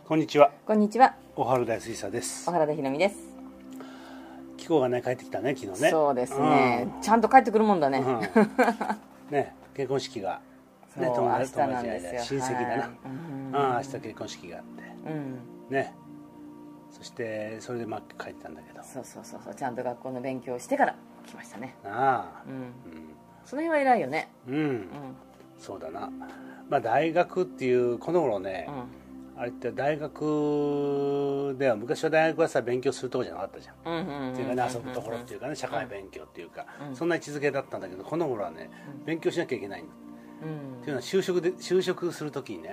こんにちは。 こんにちは。 小原田水佐です。 小原田ひろみです。 紀子がね帰ってきたね、昨日ね。 そうですね、ちゃんと帰ってくるもんだね。 ね、結婚式がそうね、友達明日なんですよ。 親戚だな。明日結婚式があって、ね。そしてそれで帰ったんだけど。 そうちゃんと学校の勉強をしてから来ましたね。その辺は偉いよね。 そうだな。大学っていうこの頃ね。あれって大学では昔は大学はさ勉強するところじゃなかったじゃん。っていうかね、遊ぶところっていうかね、社会勉強っていうか、そんな位置づけだったんだけど、この頃はね勉強しなきゃいけないんだ。っていうのは就職するときにね、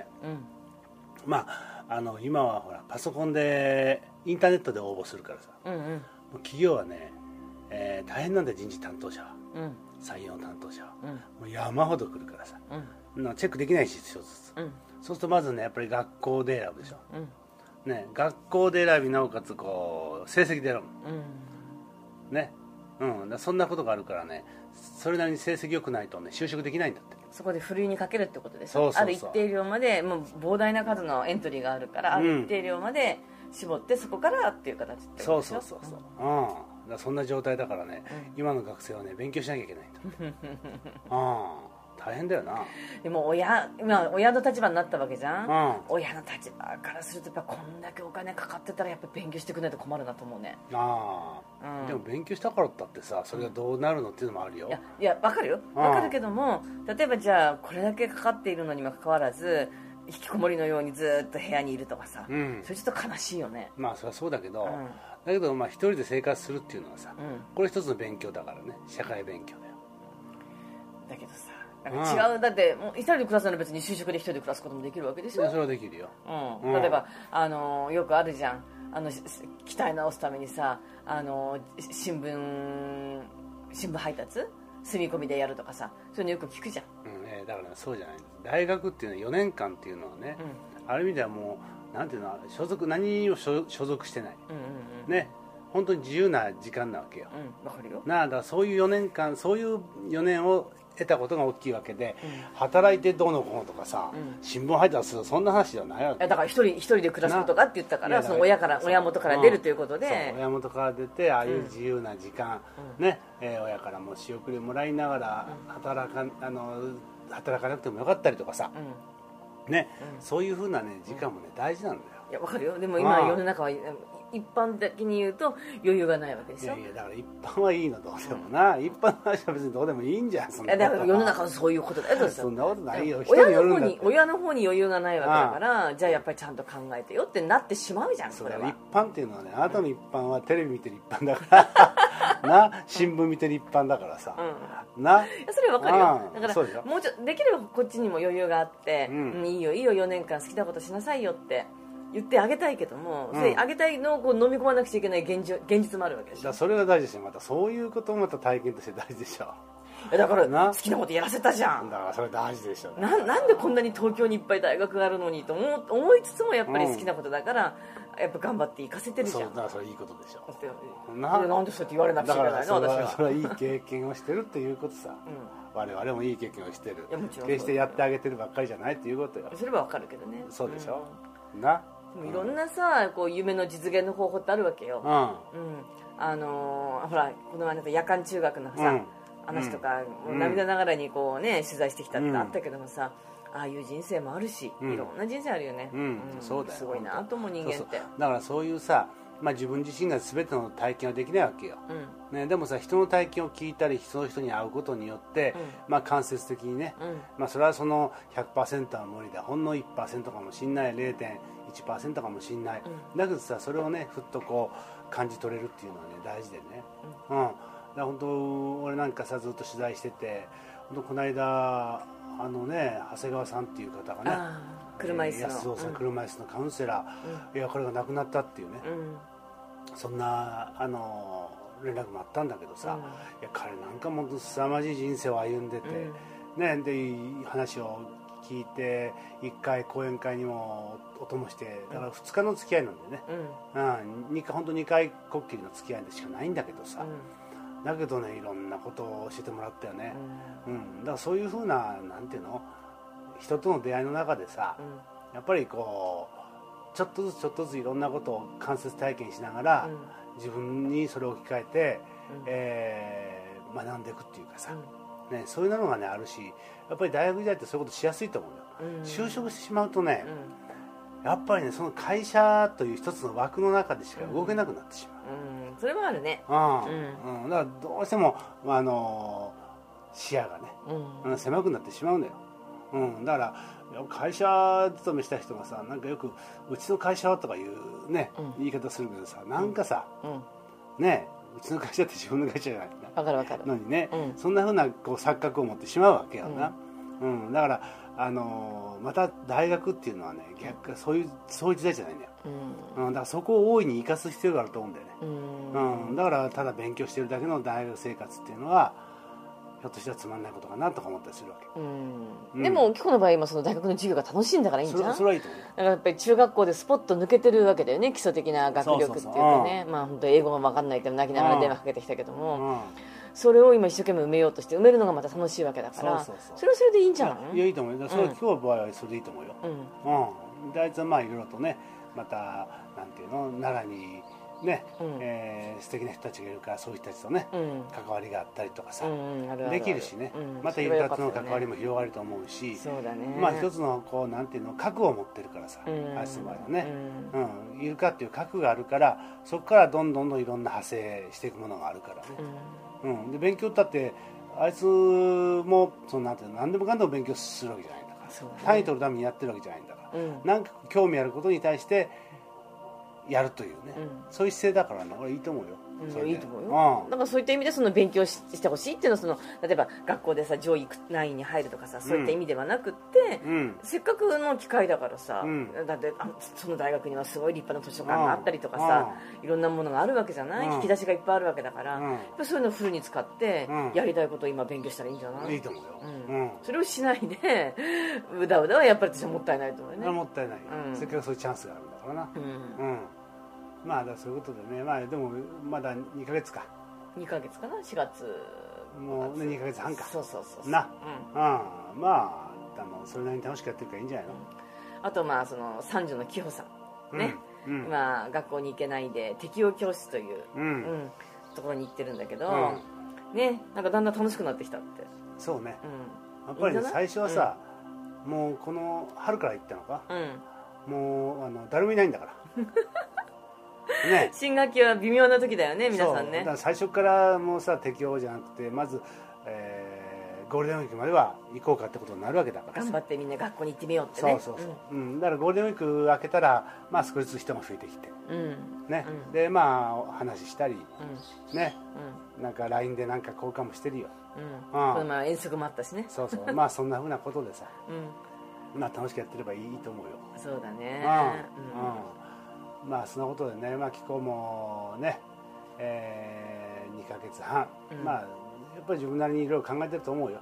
今はほらパソコンでインターネットで応募するからさ、企業はね、大変なんだよ。人事担当者は、採用担当者は、もう山ほど来るからさ、チェックできないし一つずつ。そうするとまずねやっぱり学校で選ぶでしょ、ね、学校で選びなおかつこう成績で選ぶ、ね、そんなことがあるからね、それなりに成績良くないとね就職できないんだって。 そこでふるいにかけるってことですよ。ある一定量まで、もう膨大な数のエントリーがあるから、ある一定量まで絞ってそこからっていう形ってことでしょ。 そんな状態だからね、今の学生はね勉強しなきゃいけないと。大変だよな。 でも親の立場になったわけじゃん、親の立場からするとやっぱこんだけお金かかってたらやっぱ勉強してくれないと困るなと思うね。 でも勉強したからだってさ、それがどうなるのっていうのもあるよ。 いや分かるよ、分かるけども、例えばじゃあこれだけかかっているのにもかかわらず引きこもりのようにずっと部屋にいるとかさ、それちょっと悲しいよね。 それはそうだけど、一人で生活するっていうのはさ、これ一つの勉強だからね、社会勉強だよ。 だけどさ違う、だってもう一人で暮らすなら別に就職で一人で暮らすこともできるわけでしょ。 それはできるよ。 例えばよくあるじゃん、鍛え直すためにさ、新聞配達住み込みでやるとかさ、そういうのよく聞くじゃん。 だからそうじゃない。大学っていうのは4年間っていうのはね、ある意味ではもうなんていうの、何にも所属してない、ね、本当に自由な時間なわけよ。 わかるよ。 だからそういう4年間、そういう4年を得たことが大きいわけで、働いてどうのこうのとかさ、新聞配達する、そんな話ではないわけ。 だから一人で暮らすことかって言ったから、その親元から出るということで、 親元から出て、ああいう自由な時間、ね、親からも仕送りもらいながら働かなくてもよかったりとかさ、ね、そういうふうなね時間もね大事なんだよ。 いや分かるよ。でも今世の中は一般的に言うと余裕がないわけでしょ。 いやだから一般はいいの、どうでもな、一般の話は別にどうでもいいんじゃん。そんなだから世の中はそういうことだよ。 そんなことないよ。 親の方に余裕がないわけだから、じゃあやっぱりちゃんと考えてよってなってしまうじゃん。それは一般っていうのはね、あなたの一般はテレビ見てる一般だからな、新聞見てる一般だからさ、な、 それは分かるよ。だからもうちょっとできればこっちにも余裕があって、いいよ4年間好きなことしなさいよって言ってあげたいけども、あげたいのをこう飲み込まなくちゃいけない現実もあるわけでしょ。 それが大事ですよ。またそういうこともまた体験として大事でしょ。 だから好きなことやらせたじゃん。 だからそれ大事でしょ。 なんでこんなに東京にいっぱい大学があるのにと思いつつも、やっぱり好きなことだからやっぱ頑張って行かせてるじゃん。 だからそれいいことでしょ。 なんでそうやって言われなくちゃいけないの。私はそれはいい経験をしてるっていうことさ。我々もいい経験をしてる。決してやってあげてるばっかりじゃないっていうことよ。 それは分かるけどね。 そうでしょ。な。 いろんなさ、こう夢の実現の方法ってあるわけよ。ほらこの夜間中学のさ、話とか涙ながらにこうね取材してきたってあったけどもさ、ああいう人生もあるし、いろんな人生あるよね。 そうだよ。 すごいなと思う、人間って。 だからそういうさ、自分自身が全ての体験はできないわけよ、でもさ、人の体験を聞いたりその人に会うことによって、間接的にね、それはその 100% は無理だ、ほんの 1% かもしんない、 0.1% かもしんない、だけどさ、それをねふっとこう感じ取れるっていうのはね大事でね、だから本当俺なんかさずっと取材してて、本当この間長谷川さんっていう方がね、 車椅子の安尾さん、車椅子のカウンセラー、いやこれが亡くなったっていうね、そんな連絡もあったんだけどさ、いや彼なんかも凄まじい人生を歩んでて、で話を聞いて、1回講演会にもお供して、だから2日の付き合いなんでね、本当2回こっきりの付き合いでしかないんだけどさ、だけどね、いろんなことを教えてもらったよね、だからそういうふうな、なんていうの、人との出会いの中でさ、やっぱりこうちょっとずつちょっとずついろんなことを間接体験しながら、自分にそれを置き換えて、学んでいくっていうかさ、ね、そういうのがねあるし、やっぱり大学時代ってそういうことしやすいと思うよ、就職してしまうとね、やっぱりねその会社という一つの枠の中でしか動けなくなってしまう、 それはあるね。 だからどうしても視野がね、狭くなってしまうんだよ、だから会社勤めした人がさ、なんかよくうちの会社はとかいうね、言い方するけどさ、なんかさ、ね、うちの会社って自分の会社じゃないわかるわかるのにね、そんなふうなこう錯覚を持ってしまうわけやな、だからまた大学っていうのはね、逆そういう時代じゃないんだよ、だからそこを大いに生かす必要があると思うんだよね、だからただ勉強してるだけの大学生活っていうのはひょっとしたらつまんないことかなとか思ったりするわけ、 でもキコの場合今その大学の授業が楽しいんだからいいんじゃん。 それはいいと思う。 だからやっぱり中学校でスポッと抜けてるわけだよね、基礎的な学力っていうとね。まあ本当英語が分かんないって泣きながら電話かけてきたけども、それを今一生懸命埋めようとして埋めるのがまた楽しいわけだから、それはそれでいいんじゃない？ いや、いいと思うよ。それ今日の場合はそれでいいと思うよ。であいつはまあいろいろとね、またなんていうの、奈良にね、素敵な人たちがいるから、そういう人たちとね、関わりがあったりとかさ、できるしね、またイルカとの関わりも広がると思うし、まあ一つのこうなんていうの、核を持ってるからさ、あいつの場合はね、イルカっていう核があるから、そこからどんどんいろんな派生していくものがあるからね、で勉強だってあいつもそのなんていうの、何でもかんでも勉強するわけじゃないんだから、単位取るためにやってるわけじゃないんだから、なんか興味あることに対してやるというね、そういう姿勢だからね、俺いいと思うよ。 いいと思うよ。だからそういった意味でその勉強してほしいっていうのは、その例えば学校でさ上位9位に入るとかさ、そういった意味ではなくって、せっかくの機会だからさ、だってその大学にはすごい立派な図書館があったりとかさ、いろんなものがあるわけじゃない、引き出しがいっぱいあるわけだから、やっぱそういうのをフルに使ってやりたいことを今勉強したらいいんじゃない？ いいと思うよ。 それをしないでうだうだはやっぱり私はもったいないと思うね。 もったいない、せっかくそういうチャンスがあるんだからな。まあだそういうことでね、まあでもまだ2ヶ月か。 2ヶ月かな、4月。 もうね2ヶ月半か。 そうな、まあそれなりに楽しくやってるからいいんじゃないの。 あとまあその三女の紀穂さんね、今学校に行けないで適応教室というところに行ってるんだけど、ね、なんかだんだん楽しくなってきたって。 そうね。やっぱりね最初はさ、もうこの春から行ったのか、もう誰もいないんだから。 新学期は微妙な時だよね、皆さんね。 だから最初からもうさ適応じゃなくて、まず、ゴールデンウィークまでは行こうかってことになるわけだから、 頑張ってみんな学校に行ってみようってね。 だからゴールデンウィーク明けたら、まあ、少しずつ人が増えてきて、でまあ話したり、なんか LINE でなんか交換もしてるよ、 この前遠足もあったしね。 まあそんなふうなことでさ、まあ楽しくやってればいいと思うよ。 そうだね。 まあそんなことでね、まあ気候もね、2ヶ月半、まあやっぱり自分なりにいろいろ考えてると思うよ。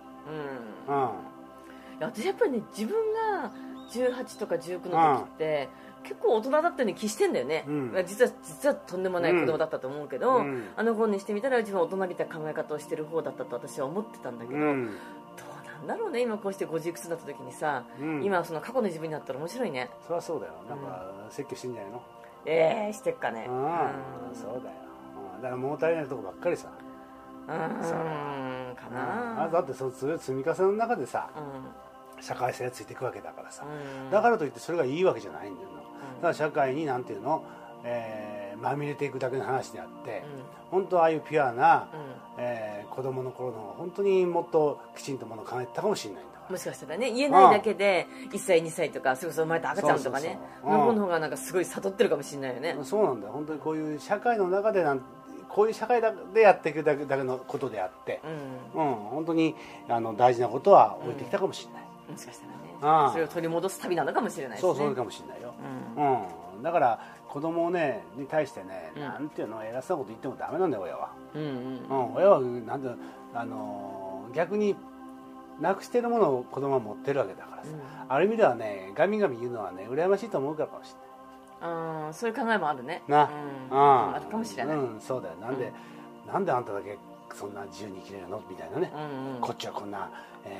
私やっぱりね、自分が18とか19の時って結構大人だったように気してんだよね、実はとんでもない子供だったと思うけど、あの子にしてみたら自分は大人びた考え方をしてる方だったと私は思ってたんだけど、どうなんだろうね、今こうして50いくつだった時にさ、今その過去の自分になったら面白いね。 そりゃそうだよ。なんか説教してんじゃないの。 してっかね。 そうだよ。だから物足りないとこばっかりさ。 かな。 だってその積み重ねの中でさ、社会性がついていくわけだからさ、だからといってそれがいいわけじゃないんだよ。だから社会になんていうの、まみれていくだけの話であって、本当ああいうピュアな、子供の頃の本当にもっときちんとものを考えてたかもしれないんだ。 もしかしたらね、言えないだけで1歳2歳とかそれこそ生まれた赤ちゃんとかねの方がなんかすごい悟ってるかもしれないよね。 そうなんだよ。本当にこういう社会の中でこういう社会でやっていくだけのことであって、本当に大事なことは置いてきたかもしれない。 もしかしたらね、それを取り戻す旅なのかもしれないですね。 そうかもしれないよ。だから子供に対してね、なんていうの、偉そうなこと言ってもダメなんだよ、親は。親はなんて逆になくしてるものを子供は持ってるわけだからさ、ある意味ではね、ガミガミ言うのはね、羨ましいと思うからかもしれない。 そういう考えもあるね。 あるかもしれない。 そうだよ。なんであんただけそんな自由に生きれるのみたいなね。こっちはこんな、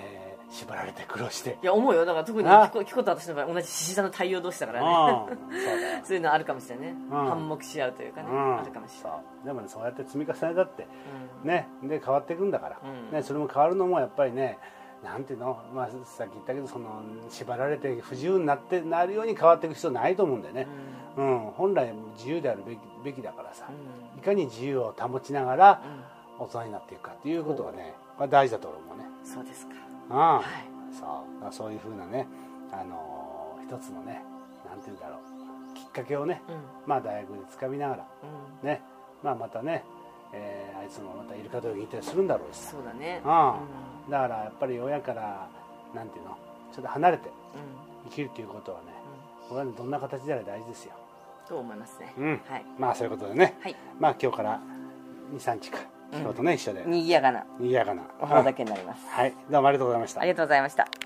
縛られて苦労して。 いや思うよ。だから特にキコと私の場合同じ獅子座の太陽同士だからね。そういうのあるかもしれないね。反目し合うというかね、あるかもしれない。 でもね、そうやって積み重ねだってね、で変わっていくんだからね。それも変わるのもやっぱりね、なんていうの、まあさっき言ったけど、その縛られて不自由になるように変わっていく必要ないと思うんだよね。本来自由であるべきだからさ、いかに自由を保ちながら大人になっていくかっていうことはね、大事だと思うね。 そうですか。 そういうふうなね、一つのね、なんていうんだろう、きっかけをね、大学でつかみながらね、またね、あいつもまたイルカ泳ぎ行ったりするんだろうし。 そうだね。 だからやっぱり親からなんていうの、ちょっと離れて生きるということはね、これはどんな形であれ大事ですよ。 と思いますね。 そういうことでね、今日から2、3日かキコとね一緒でにぎやかなおお花だけになります。 どうもありがとうございました。 ありがとうございました。